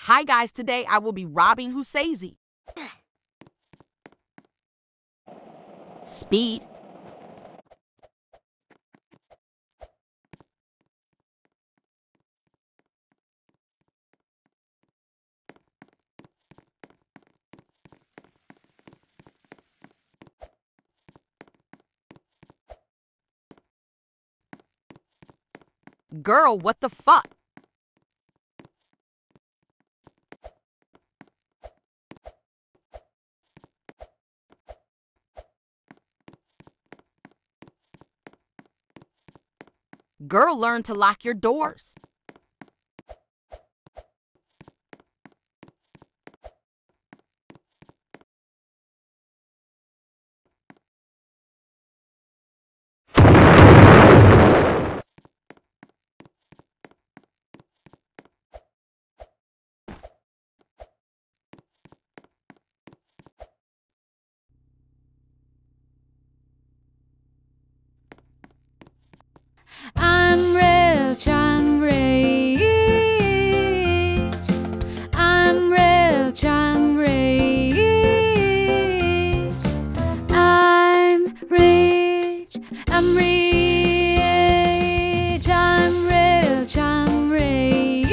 Hi guys, today I will be robbing Husaisi. Speed. Girl, what the fuck? Girl, learn to lock your doors. I'm rich, I'm rich. I'm rich, I'm rich. I'm rich, I'm rich. I'm rich, I'm rich.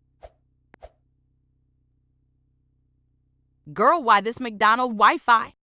Girl, why this McDonald Wi-Fi?